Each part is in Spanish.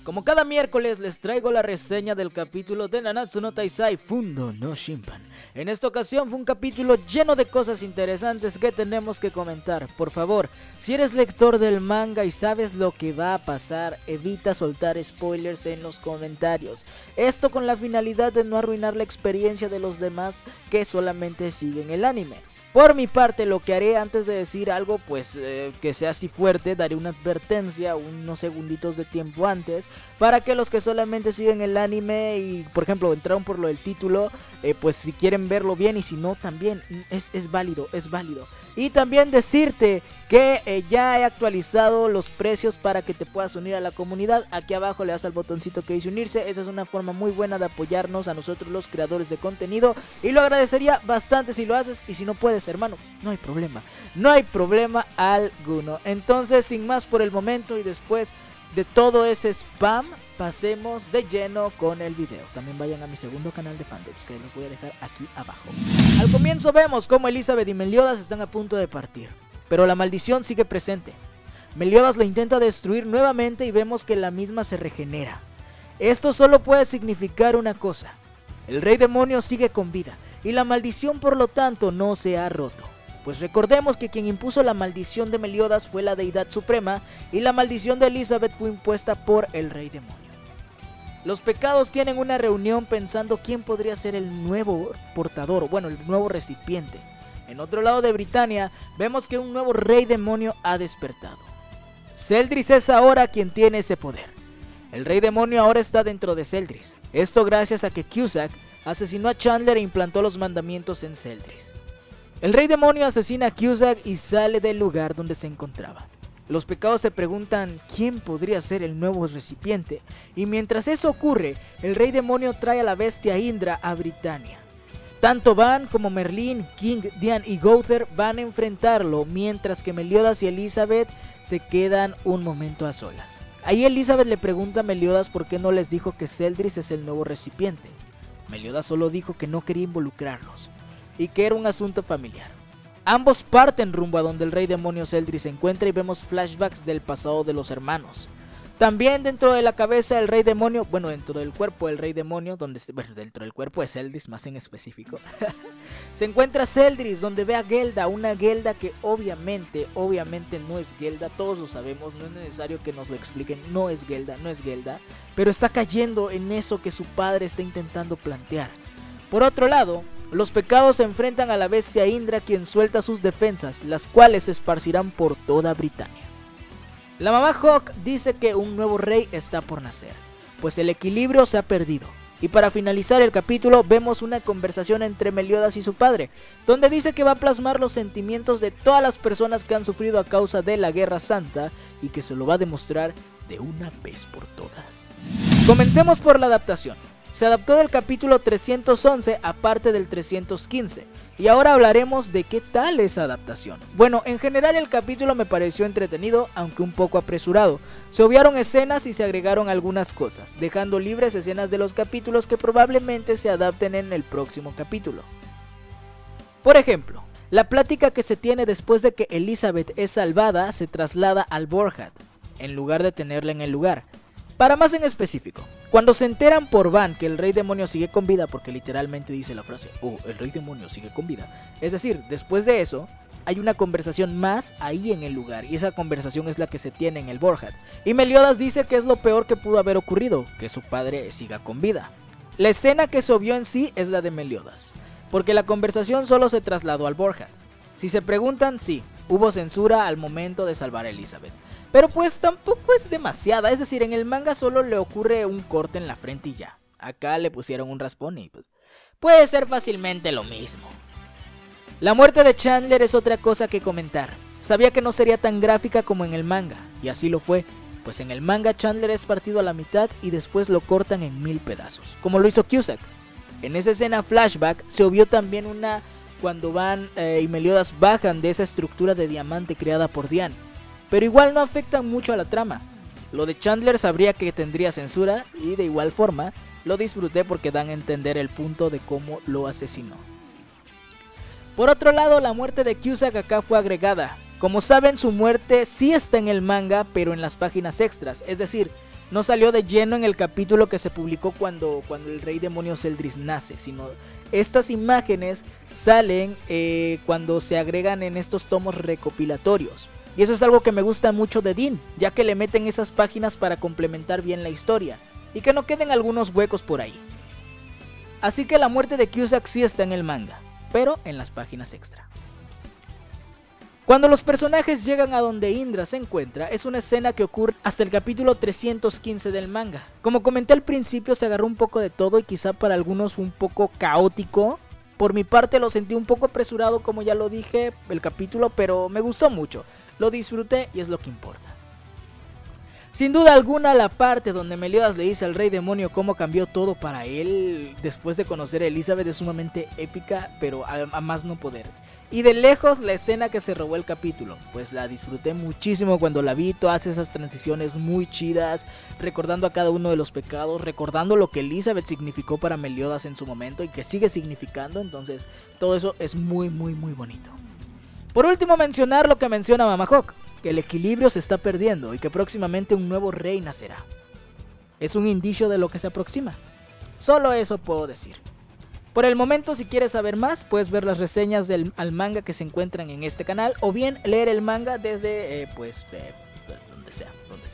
Como cada miércoles les traigo la reseña del capítulo de Nanatsu no Taizai Fundo no Shimpan. En esta ocasión fue un capítulo lleno de cosas interesantes que tenemos que comentar. Por favor, si eres lector del manga y sabes lo que va a pasar, evita soltar spoilers en los comentarios. Esto con la finalidad de no arruinar la experiencia de los demás que solamente siguen el anime. Por mi parte, lo que haré antes de decir algo, pues que sea así fuerte, daré una advertencia unos segunditos de tiempo antes, para que los que solamente siguen el anime y, por ejemplo, entraron por lo del título, pues si quieren verlo bien, y si no, también es válido, es válido. Y también decirte que ya he actualizado los precios para que te puedas unir a la comunidad. Aquí abajo le das al botoncito que dice unirse. Esa es una forma muy buena de apoyarnos a nosotros los creadores de contenido, y lo agradecería bastante si lo haces. Y si no puedes, hermano, no hay problema, no hay problema alguno. Entonces, sin más por el momento y después de todo ese spam, pasemos de lleno con el video. También vayan a mi segundo canal de fandoms, que los voy a dejar aquí abajo. Al comienzo vemos cómo Elizabeth y Meliodas están a punto de partir, pero la maldición sigue presente. Meliodas la intenta destruir nuevamente y vemos que la misma se regenera. Esto solo puede significar una cosa: el rey demonio sigue con vida y la maldición por lo tanto no se ha roto. Pues recordemos que quien impuso la maldición de Meliodas fue la deidad suprema, y la maldición de Elizabeth fue impuesta por el rey demonio. Los pecados tienen una reunión pensando quién podría ser el nuevo portador, bueno, el nuevo recipiente. En otro lado de Britania, vemos que un nuevo rey demonio ha despertado. Zeldris es ahora quien tiene ese poder. El rey demonio ahora está dentro de Zeldris. Esto gracias a que Cusack asesinó a Chandler e implantó los mandamientos en Zeldris. El rey demonio asesina a Cusack y sale del lugar donde se encontraba. Los pecados se preguntan quién podría ser el nuevo recipiente, y mientras eso ocurre, el rey demonio trae a la bestia Indra a Britania. Tanto Van como Merlin, King, Dian y Gowther van a enfrentarlo, mientras que Meliodas y Elizabeth se quedan un momento a solas. Ahí Elizabeth le pregunta a Meliodas por qué no les dijo que Zeldris es el nuevo recipiente. Meliodas solo dijo que no quería involucrarlos y que era un asunto familiar. Ambos parten rumbo a donde el rey demonio Zeldris se encuentra y vemos flashbacks del pasado de los hermanos. También dentro de la cabeza del rey demonio, bueno, dentro del cuerpo del rey demonio, dentro del cuerpo de Zeldris más en específico, se encuentra Zeldris, donde ve a Gelda, una Gelda que obviamente no es Gelda, todos lo sabemos, no es necesario que nos lo expliquen, no es Gelda, pero está cayendo en eso que su padre está intentando plantear. Por otro lado, los pecados se enfrentan a la bestia Indra, quien suelta sus defensas, las cuales se esparcirán por toda Britania. La mamá Hawk dice que un nuevo rey está por nacer, pues el equilibrio se ha perdido. Y para finalizar el capítulo vemos una conversación entre Meliodas y su padre, donde dice que va a plasmar los sentimientos de todas las personas que han sufrido a causa de la Guerra Santa, y que se lo va a demostrar de una vez por todas. Comencemos por la adaptación. Se adaptó del capítulo 311 a parte del 315, y ahora hablaremos de qué tal esa adaptación. Bueno, en general el capítulo me pareció entretenido, aunque un poco apresurado. Se obviaron escenas y se agregaron algunas cosas, dejando libres escenas de los capítulos que probablemente se adapten en el próximo capítulo. Por ejemplo, la plática que se tiene después de que Elizabeth es salvada se traslada al Borhat, en lugar de tenerla en el lugar. Para más en específico, cuando se enteran por Van que el rey demonio sigue con vida, porque literalmente dice la frase, oh, el rey demonio sigue con vida. Es decir, después de eso, hay una conversación más ahí en el lugar, y esa conversación es la que se tiene en el Borhat. Y Meliodas dice que es lo peor que pudo haber ocurrido, que su padre siga con vida. La escena que se obvió en sí es la de Meliodas, porque la conversación solo se trasladó al Borhat. Si se preguntan, sí, hubo censura al momento de salvar a Elizabeth. Pero pues tampoco es demasiada, es decir, en el manga solo le ocurre un corte en la frente y ya. Acá le pusieron un raspón y pues puede ser fácilmente lo mismo. La muerte de Chandler es otra cosa que comentar. Sabía que no sería tan gráfica como en el manga, y así lo fue, pues en el manga Chandler es partido a la mitad y después lo cortan en 1000 pedazos, como lo hizo Cusack. En esa escena flashback se obvió también una cuando Van y Meliodas bajan de esa estructura de diamante creada por Dian. Pero igual no afectan mucho a la trama. Lo de Chandler sabría que tendría censura, y de igual forma lo disfruté porque dan a entender el punto de cómo lo asesinó. Por otro lado, la muerte de Cusack acá fue agregada. Como saben, su muerte sí está en el manga, pero en las páginas extras, es decir, no salió de lleno en el capítulo que se publicó cuando el rey demonio Zeldris nace, sino estas imágenes salen cuando se agregan en estos tomos recopilatorios. Y eso es algo que me gusta mucho de Dean, ya que le meten esas páginas para complementar bien la historia y que no queden algunos huecos por ahí. Así que la muerte de Cusack sí está en el manga, pero en las páginas extra. Cuando los personajes llegan a donde Indra se encuentra, es una escena que ocurre hasta el capítulo 315 del manga. Como comenté al principio, se agarró un poco de todo y quizá para algunos fue un poco caótico. Por mi parte lo sentí un poco apresurado, como ya lo dije, el capítulo, pero me gustó mucho. Lo disfruté y es lo que importa. Sin duda alguna, la parte donde Meliodas le dice al rey demonio cómo cambió todo para él después de conocer a Elizabeth es sumamente épica, pero a más no poder. Y de lejos la escena que se robó el capítulo, pues la disfruté muchísimo cuando la vi, todas esas transiciones muy chidas, recordando a cada uno de los pecados, recordando lo que Elizabeth significó para Meliodas en su momento y que sigue significando, entonces todo eso es muy bonito. Por último, mencionar lo que menciona Mama Hawk, que el equilibrio se está perdiendo y que próximamente un nuevo rey nacerá. Es un indicio de lo que se aproxima. Solo eso puedo decir. Por el momento, si quieres saber más, puedes ver las reseñas al manga que se encuentran en este canal, o bien leer el manga desde, donde sea.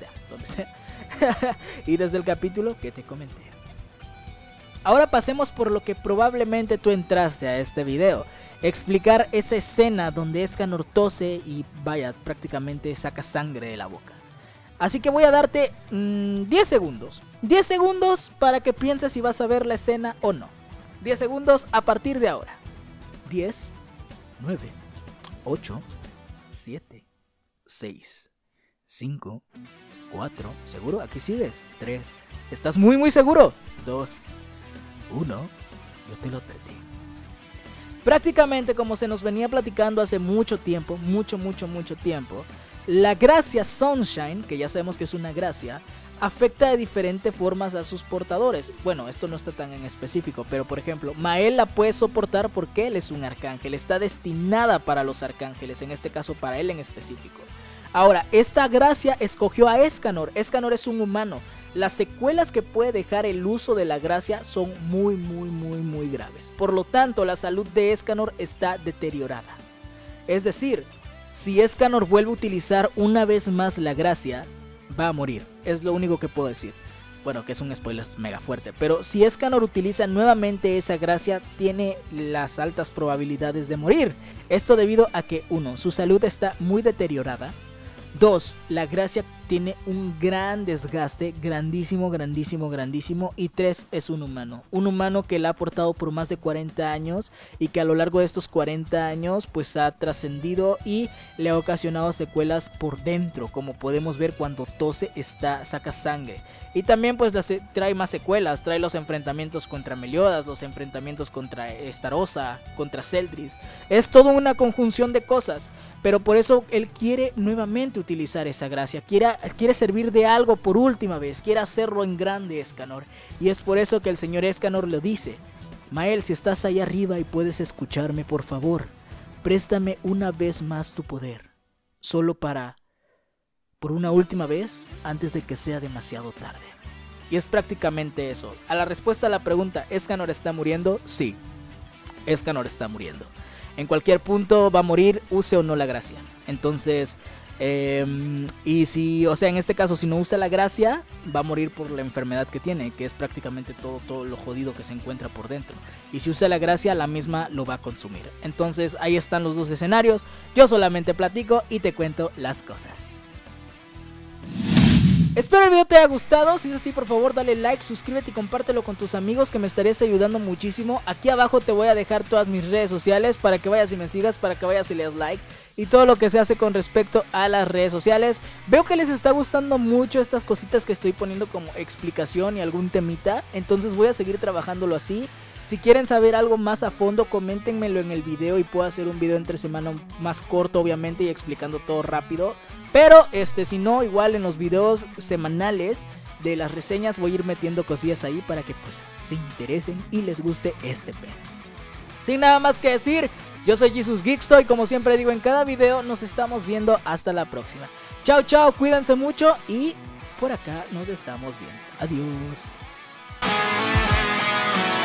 Y desde el capítulo que te comenté. Ahora pasemos por lo que probablemente tú entraste a este video. Explicar esa escena donde Escanor tose y vaya, prácticamente saca sangre de la boca. Así que voy a darte 10 segundos. 10 segundos para que pienses si vas a ver la escena o no. 10 segundos a partir de ahora. 10, 9, 8, 7, 6, 5, 4. ¿Seguro? Aquí sigues. 3. ¿Estás muy seguro? 2, 1. Yo te lo advertí. Prácticamente, como se nos venía platicando hace mucho tiempo, mucho tiempo, la gracia Sunshine, que ya sabemos que es una gracia, afecta de diferentes formas a sus portadores. Bueno, esto no está tan en específico, pero por ejemplo, Mael la puede soportar porque él es un arcángel, está destinada para los arcángeles, en este caso para él en específico. Ahora, esta gracia escogió a Escanor. Escanor es un humano. Las secuelas que puede dejar el uso de la gracia son muy graves. Por lo tanto, la salud de Escanor está deteriorada. Es decir, si Escanor vuelve a utilizar una vez más la gracia, va a morir. Es lo único que puedo decir. Bueno, que es un spoiler mega fuerte. Pero si Escanor utiliza nuevamente esa gracia, tiene las altas probabilidades de morir. Esto debido a que 1. Su salud está muy deteriorada. 2. La gracia tiene un gran desgaste, grandísimo. Y 3. Es un humano que la ha portado por más de 40 años y que a lo largo de estos 40 años pues ha trascendido y le ha ocasionado secuelas por dentro, como podemos ver cuando tose saca sangre. Y también pues trae más secuelas, trae los enfrentamientos contra Meliodas, los enfrentamientos contra Estarossa, contra Zeldris. Es toda una conjunción de cosas. Pero por eso él quiere nuevamente utilizar esa gracia, quiere servir de algo por última vez, quiere hacerlo en grande Escanor. Y es por eso que el señor Escanor le dice: Mael, si estás ahí arriba y puedes escucharme, por favor, préstame una vez más tu poder. Solo por una última vez, antes de que sea demasiado tarde. Y es prácticamente eso. A la respuesta a la pregunta, ¿Escanor está muriendo? Sí, Escanor está muriendo. En cualquier punto va a morir, use o no la gracia. Entonces, y si, o sea, en este caso, si no usa la gracia, va a morir por la enfermedad que tiene, que es prácticamente todo lo jodido que se encuentra por dentro. Y si usa la gracia, la misma lo va a consumir. Entonces, ahí están los dos escenarios. Yo solamente platico y te cuento las cosas. Espero el video te haya gustado. Si es así, por favor dale like, suscríbete y compártelo con tus amigos, que me estarías ayudando muchísimo. Aquí abajo te voy a dejar todas mis redes sociales para que vayas y me sigas, para que vayas y le das like y todo lo que se hace con respecto a las redes sociales. Veo que les está gustando mucho estas cositas que estoy poniendo como explicación y algún temita, entonces voy a seguir trabajándolo así. Si quieren saber algo más a fondo, coméntenmelo en el video y puedo hacer un video entre semana más corto, obviamente, y explicando todo rápido. Pero si no, igual en los videos semanales de las reseñas voy a ir metiendo cosillas ahí para que pues se interesen y les guste este pedo. Sin nada más que decir, yo soy Jesus Geeksto y como siempre digo en cada video, nos estamos viendo hasta la próxima. Chao, chao, cuídense mucho y por acá nos estamos viendo. Adiós.